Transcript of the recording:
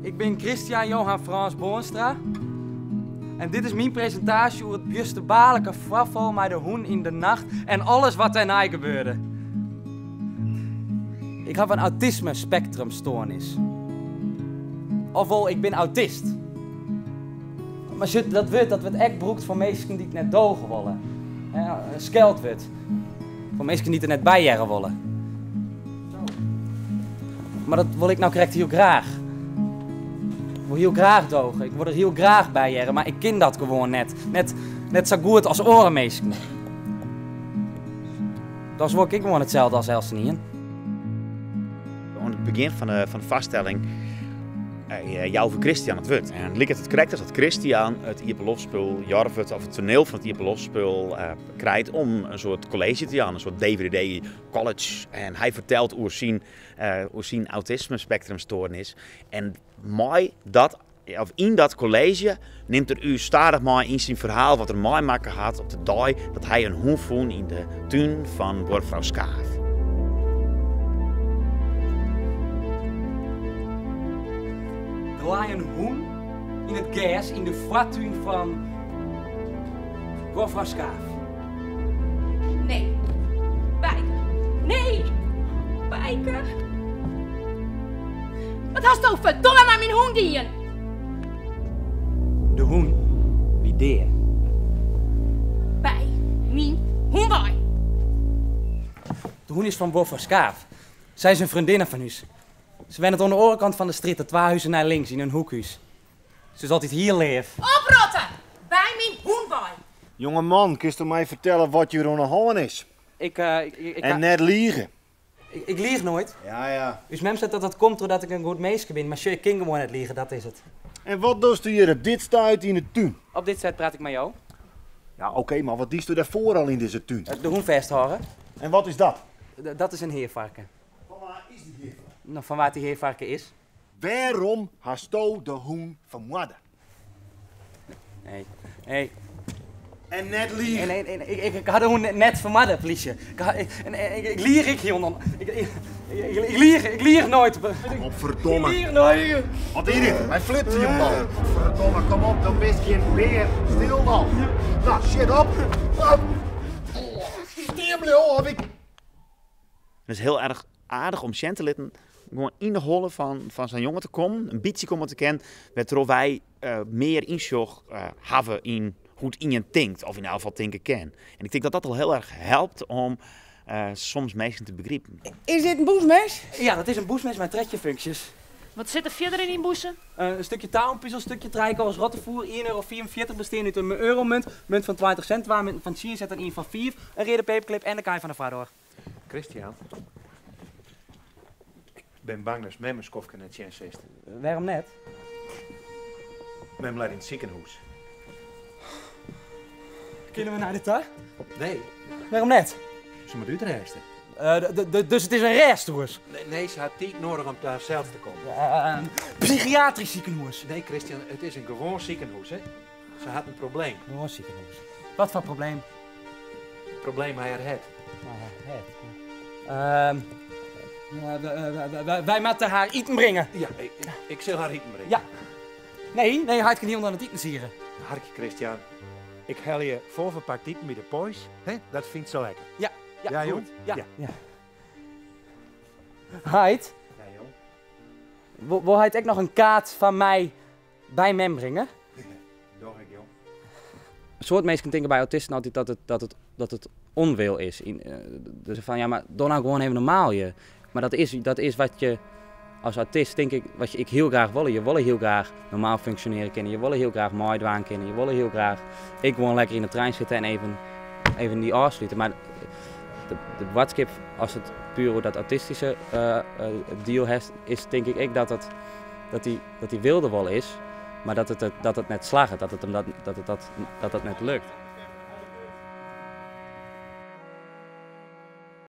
Ik ben Christian Johan Frans Boonstra. En dit is mijn presentatie over het juiste baarlijke verval met de hoen in de nacht en alles wat daarna gebeurde. Ik heb een autisme-spectrumstoornis. Ofwel, ik ben autist. Maar shit, dat wordt echt broekt voor mensen die het net dogen willen. Ja, skeld wordt. Voor mensen die er net bij jaren willen. Maar dat wil ik nou correct heel graag. Ik wil heel graag dogen. Ik word er heel graag bij jaren, maar ik ken dat gewoon net. Net zo goed als orenmeesken. Dat wil ik gewoon hetzelfde als Elseniën. Aan het begin van de vaststelling jou over Christian het wordt. En lijkt het correct als dat Christian het Ieperlofspul, Jarvet of het toneel van het Ieperlofspul krijgt om een soort college te gaan, een soort DVD college. En hij vertelt over zijn autisme spectrumstoornis. En in dat college neemt er u stadig maar in zijn verhaal wat er mij maken had op de dag dat hij een hoen vond in de tuin van Borgvrouw Skaaf. Er lag een hoen in het gas in de voortuin van Borgvrouw Skaaf. Nee. Bijke. Nee. Bijke. Wat hast du verdomme maar mijn hoen dien? De hoen? Wie deer? Bij mijn hoen bij. De hoen is van Borgvrouw Skaaf. Zij is een vriendin van u. Ze woont aan de overkant van de straat, de 2 huizen naar links, in een hoekhuis. Ze is altijd hier leef. Oprotten! Bij mijn hoen bij. Jongeman, kun je mij vertellen wat je aan de hand is? En net liegen. Ik lieg nooit. Ja. Dus mem zegt dat dat komt doordat ik een goed meisje ben, maar ik kan gewoon net liegen, dat is het. En wat doe je hier op dit stuit in de tuin? Op dit set praat ik met jou. Ja, oké, maar wat diest u daarvoor al in deze tuin? De hoen vasthouden. En wat is dat? Dat is een heervarken. Van waar is die heervarken? Nou, van waar die heervarken is? Waarom hast u de hoen vermoorden? Nee. En net liegen. Nee, ik had de hoen net vermadden, politie. Ik lieg hier. Ik lieg nooit. Op verdomme. Ik lieg nooit. Wat is dit? Hij flipt hier, man. Verdomme, kom op, dan best geen beer. Stil, man. Nou, shit op. Stil, heb ik. Het is heel erg aardig om Chantelitten gewoon in de holle van zijn jongen te komen, een beetje komen te kennen, waardoor wij meer inzicht hebben in hoe het in je denkt, of in ieder geval denken kan. En ik denk dat dat al heel erg helpt om soms mensen te begrijpen. Is dit een boesmes? Ja, dat is een boesmes met trekjefuncties. Wat zit er verder in die boezen? Een stukje touwpuzzel, een stukje trijkels, rottenvoer, €1,44 besteed uit een euromunt, munt van 20 cent, waar munt van 10 zet en een van 4, een reden paperclip en de kaai van de vader. Christian, ik ben bang dat mijn kofke net chance is. Waarom net? Mijn laat in het ziekenhuis. Kunnen we naar de tuin? Nee, Waarom net? ze moet uitreizen. Dus het is een resthoers. Nee, ze had tijd nodig om daar zelf te komen. Psychiatrisch ziekenhuis. Nee, Christian, het is een gewoon ziekenhuis, hè. Ze had een probleem. Gewoon ziekenhuis. Wat voor probleem? Het probleem hij er had. Wij moeten haar eten brengen. Ja, ik zal haar eten brengen. Ja. Nee, hij kan niet onder het eten zieren. Hartje, Christian. Ik hel je voorverpakt eten met de pois, hè? Dat vindt ze lekker. Ja, Ja, goed. jong? Ja. Ja. Heid, Ja, jong. wil hij ook nog een kaart van mij bij mem brengen? Doch ik, jong. Een soort mensen denken bij autisten altijd dat het onwil is. Dus van ja, maar doe nou gewoon even normaal je. Maar dat is wat je als autist denk ik, wat ik heel graag wil. Je wil heel graag normaal functioneren kennen. Je wil heel graag mooi dwaan kennen. Je wil heel graag ik gewoon lekker in de trein zitten en even die afsluiten. Maar de WhatsApp, als het puur dat autistische deal heeft, is denk ik dat die wilde wel is, maar dat het net slagen, dat het net lukt.